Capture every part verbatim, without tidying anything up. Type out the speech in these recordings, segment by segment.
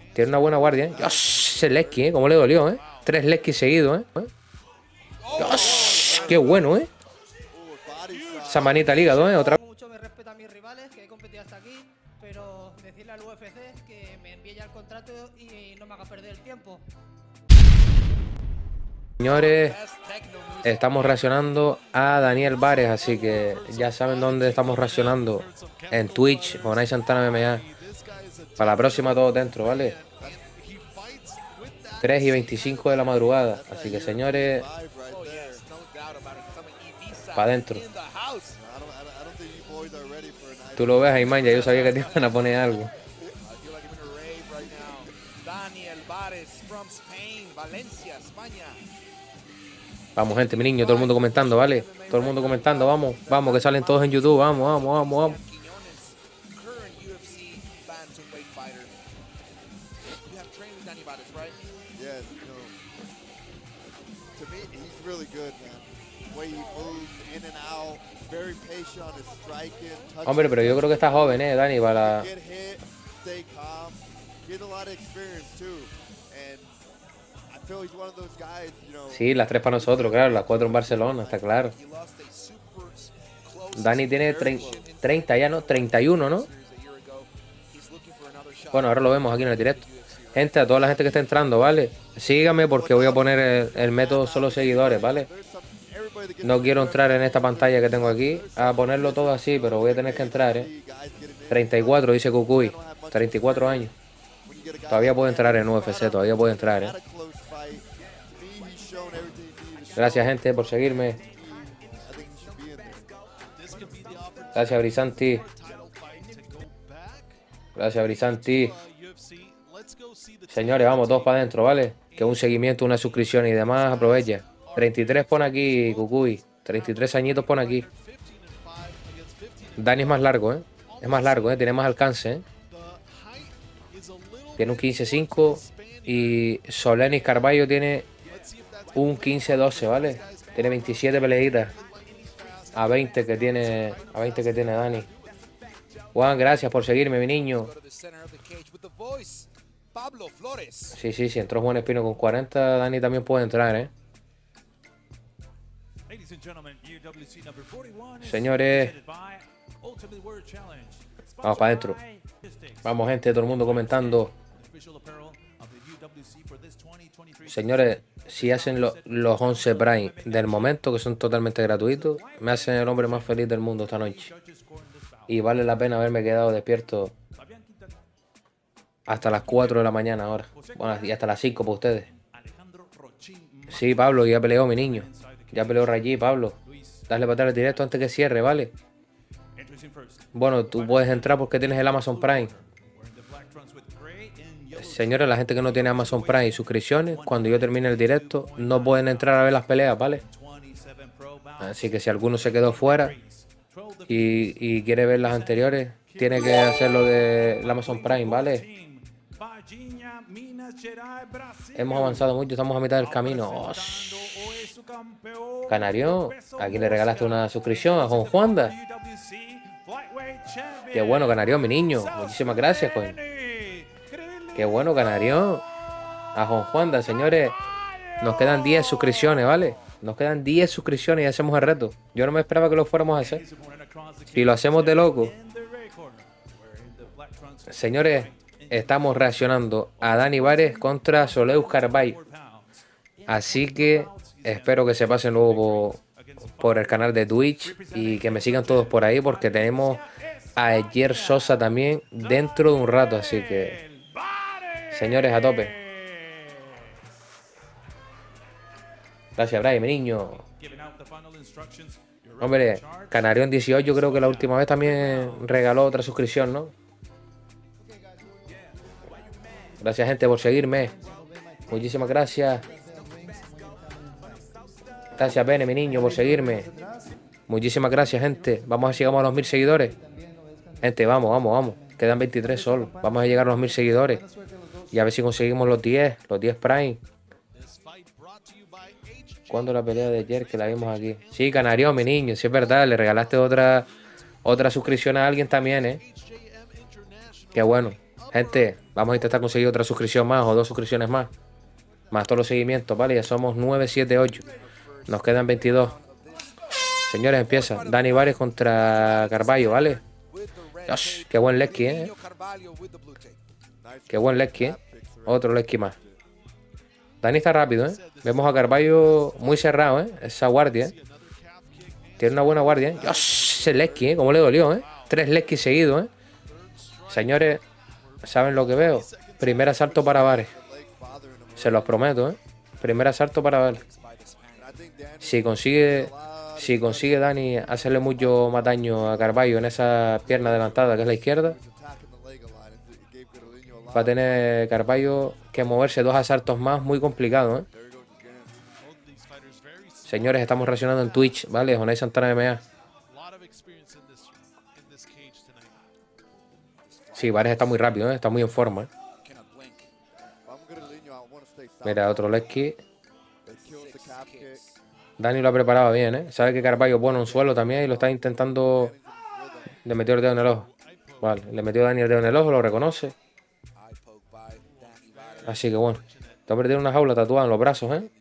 Tiene una buena guardia, ¿eh? ¡Dios! Ese Lesky, ¿eh? Cómo le dolió, ¿eh? Tres Lesky seguidos, ¿eh? ¡Dios! ¡Qué bueno, ¿eh? Esa manita al hígado, ¿eh? Otra vez. Mucho me respeto a mis rivales, que he competido hasta aquí, pero decirle al U F C que me envíe ya el contrato y no me haga perder el tiempo. Señores, estamos reaccionando a Daniel Vares, así que ya saben dónde estamos reaccionando. En Twitch, Jonay Santana M M A. Para la próxima todos dentro, ¿vale? tres y veinticinco de la madrugada. Así que, señores, para adentro. Tú lo ves, Ayman, ya yo sabía que te iban a poner algo. Daniel Vares from Spain, Valencia, España. Vamos, gente, mi niño, todo el mundo comentando, ¿vale? Todo el mundo comentando, vamos, vamos, que salen todos en YouTube, vamos, vamos, vamos, vamos. Hombre, pero yo creo que está joven, ¿eh, Dani? Para... Sí, las tres para nosotros, claro, las cuatro en Barcelona, está claro. Dani tiene treinta ya, ¿no? treinta y uno, ¿no? Bueno, ahora lo vemos aquí en el directo. Gente, a toda la gente que está entrando, ¿vale? Síganme porque voy a poner el, el método solo seguidores, ¿vale? No quiero entrar en esta pantalla que tengo aquí a ponerlo todo así, pero voy a tener que entrar, ¿eh? treinta y cuatro, dice Cucuy. treinta y cuatro años. Todavía puedo entrar en U F C, todavía puedo entrar, ¿eh? Gracias, gente, por seguirme. Gracias, Brisanti. Gracias, Brisanti. Señores, vamos todos para adentro, ¿vale? Que un seguimiento, una suscripción y demás, aprovecha. treinta y tres pone aquí, Cucuy. treinta y tres añitos pone aquí. Dani es más largo, ¿eh? Es más largo, ¿eh? Tiene más alcance, ¿eh? Tiene un quince cinco. Y Solenis Carballo tiene un quince doce, ¿vale? Tiene veintisiete peleitas. A veinte que tiene. A veinte que tiene Dani. Juan, gracias por seguirme, mi niño. Sí, sí, si entró Juan Espino con cuarenta, Dani también puede entrar, ¿eh? Señores, vamos para adentro. Vamos, gente, todo el mundo comentando. Señores, si hacen lo, los once Prime del momento, que son totalmente gratuitos, me hacen el hombre más feliz del mundo esta noche. Y vale la pena haberme quedado despierto hasta las cuatro de la mañana ahora. Bueno, y hasta las cinco para ustedes. Sí, Pablo, ya peleó mi niño. Ya peleó Rayi, Pablo. Dale para atrás el directo antes que cierre, ¿vale? Bueno, tú puedes entrar porque tienes el Amazon Prime. Señores, la gente que no tiene Amazon Prime y suscripciones, cuando yo termine el directo, no pueden entrar a ver las peleas, ¿vale? Así que si alguno se quedó fuera y, y quiere ver las anteriores, tiene que hacerlo de Amazon Prime, ¿vale? Hemos avanzado mucho, estamos a mitad del camino. Oh, Canario, aquí le regalaste una suscripción a Juan Juanda. Qué bueno, Canario, mi niño. Muchísimas gracias, coño. Qué bueno, Canario. A Juan Juanda, señores. Nos quedan diez suscripciones, ¿vale? Nos quedan diez suscripciones y hacemos el reto. Yo no me esperaba que lo fuéramos a hacer. Si lo hacemos de loco. Señores, estamos reaccionando a Dani Vares contra Soleus Carballo. Así que espero que se pasen luego por, por el canal de Twitch y que me sigan todos por ahí porque tenemos a Eyer Sosa también dentro de un rato. Así que, señores, a tope. Gracias, Brian, mi niño. Hombre, Canario en dieciocho creo que la última vez también regaló otra suscripción, ¿no? Gracias, gente, por seguirme. Muchísimas gracias. Gracias, Bene, mi niño, por seguirme. Muchísimas gracias, gente. Vamos a ver si llegamos a los mil seguidores. Gente, vamos, vamos, vamos. Quedan veintitrés solo. Vamos a llegar a los mil seguidores. Y a ver si conseguimos los diez. Los diez Prime. ¿Cuándo la pelea de ayer que la vimos aquí? Sí, Canario, mi niño. Sí, es verdad. Le regalaste otra, otra suscripción a alguien también, ¿eh? Qué bueno. Gente, vamos a intentar conseguir otra suscripción más o dos suscripciones más. Más todos los seguimientos, ¿vale? Ya somos nueve, siete, ocho. Nos quedan veintidós. Señores, empieza. Dani Vares contra Carballo, ¿vale? Dios, qué buen Lesky, ¿eh? Qué buen Lesky, ¿eh? Otro Lesky más. Dani está rápido, ¿eh? Vemos a Carballo muy cerrado, ¿eh? Esa guardia, ¿eh? Tiene una buena guardia, ¿eh? Dios, ese Lesky, ¿eh? Cómo le dolió, ¿eh? Tres Lesky seguidos, ¿eh? Señores, ¿saben lo que veo? Primer asalto para Vares. Se los prometo, ¿eh? Primer asalto para Vares. Si consigue... Si consigue Dani hacerle mucho más daño a Carballo en esa pierna adelantada que es la izquierda, va a tener Carballo que moverse dos asaltos más, muy complicado, ¿eh? Señores, estamos reaccionando en Twitch, ¿vale? Jonay Santana M A. Sí, Vares está muy rápido, ¿eh? Está muy en forma, ¿eh? Mira, otro Lesky. Dani lo ha preparado bien, ¿eh? Sabe que Carballo pone un suelo también y lo está intentando... Le metió el dedo en el ojo. Vale, le metió Dani el dedo en el ojo, lo reconoce. Así que bueno. Te ha perdido una jaula tatuada en los brazos, ¿eh?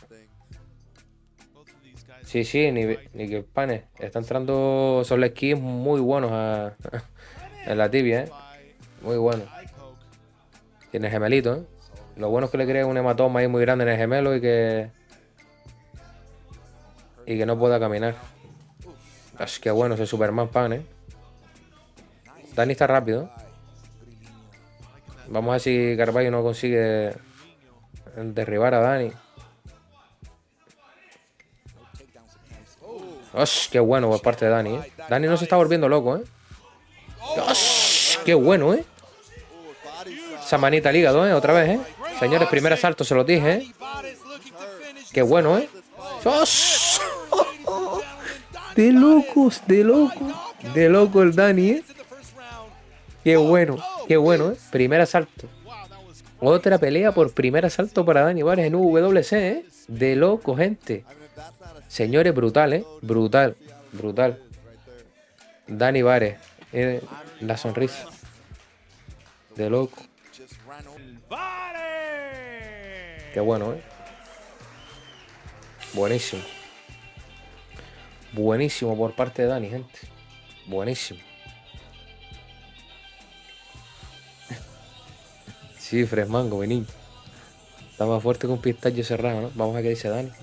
Sí, sí, ni, ni que panes. Está entrando esos esquís muy buenos a, en la tibia, ¿eh? Muy bueno. Tiene gemelito, ¿eh? Lo bueno es que le crea un hematoma ahí muy grande en el gemelo y que... Y que no pueda caminar. Así que bueno ese Superman Pan, ¿eh? Dani está rápido, ¿eh? Vamos a ver si Carballo no consigue derribar a Dani. ¡Osh! ¡Qué bueno por parte de Dani, eh! Dani no se está volviendo loco, ¿eh? ¡Osh! ¡Qué bueno, eh! Esa manita al hígado, ¿eh? Otra vez, ¿eh? Señores, primer asalto, se lo dije, ¿eh? ¡Qué bueno, eh! ¡Osh! De locos, de loco. De loco el Dani, ¿eh? Qué bueno, qué bueno, ¿eh? Primer asalto. Otra pelea por primer asalto para Dani Vares en W W C, ¿eh? De loco, gente. Señores, brutal, ¿eh? Brutal, brutal. Dani Vares. Eh, la sonrisa. De loco. Qué bueno, ¿eh? Buenísimo. Buenísimo por parte de Dani, gente. Buenísimo. Sí, Fresmango, vení. Está más fuerte que un pistacho cerrado, ¿no? Vamos a ver qué dice Dani.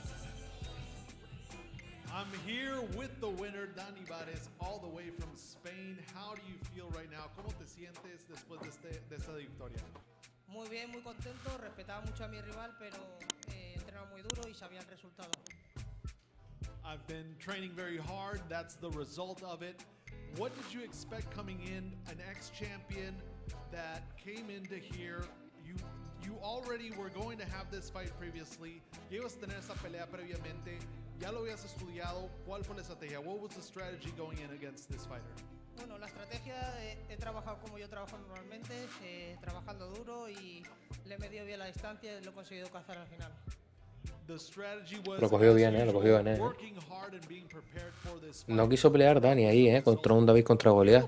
I'm here with the winner, Dani Vares, all the way from Spain. How do you feel right now? ¿Cómo te sientes después de, este, de esta victoria? Muy bien, muy contento. Respetaba mucho a mi rival, pero eh, entrenaba muy duro y sabía el resultado. I've been training very hard. That's the result of it. What did you expect coming in? An ex-champion that came into here. You you already were going to have this fight previously. Ibas a tener esa pelea previamente. Ya lo habías estudiado. ¿Cuál fue la estrategia? What was the strategy going in against this fighter? Bueno, la estrategia, eh, he trabajado como yo trabajo normalmente, eh, trabajando duro y le he medido bien la distancia y lo he conseguido cazar al final. Lo cogió bien, eh, lo cogió bien, eh. No quiso pelear Dani ahí, eh, contra un David contra Goliat.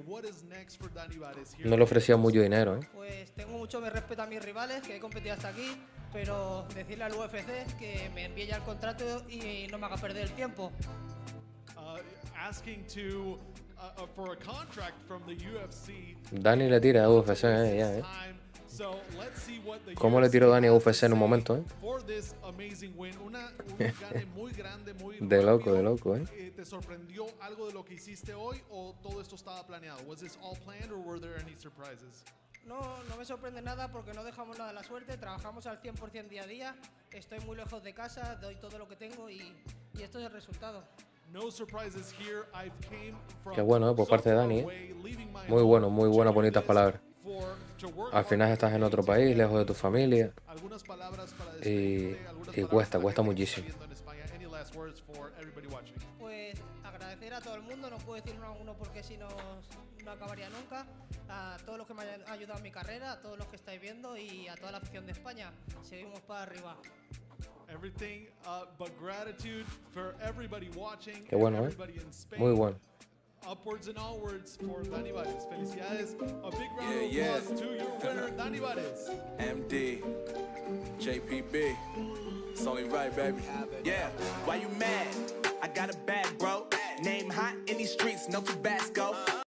No le ofrecía mucho dinero, eh. Pues tengo mucho me respeto a mis rivales, que he competido hasta aquí, pero decirle al U F C que me envíe ya el contrato y no me haga perder el tiempo. Dani le tira a U F C, eh, ya, eh. ¿Cómo le tiró Dani a U F C en un momento, eh? De loco, de loco, eh. ¿Te sorprendió algo de lo que hiciste hoy o todo esto estaba planeado? Was this all planned or were there any surprises? No, no me sorprende nada porque no dejamos nada a la suerte, trabajamos al cien por cien día a día, estoy muy lejos de casa, doy todo lo que tengo y, y esto es el resultado. Qué bueno, eh, por parte de Dani, eh. Muy bueno, muy buenas, bonitas palabras. Al final estás en otro país, lejos de tu familia. Y, y cuesta, cuesta muchísimo. Pues agradecer a todo el mundo, no puedo decir uno a uno porque si no, no acabaría nunca. A todos los que me han ayudado en mi carrera, a todos los que estáis viendo y a toda la afición de España. Seguimos para arriba. Qué bueno, ¿eh? Muy bueno. upwards and onwards for Dani Vares. Felicidades. A big round Yeah, of yeah. applause to your winner, Dani Vares. M D, J P B, it's only right, baby. Yeah, why you mad? I got a bag, bro. Name hot in these streets, no Tabasco.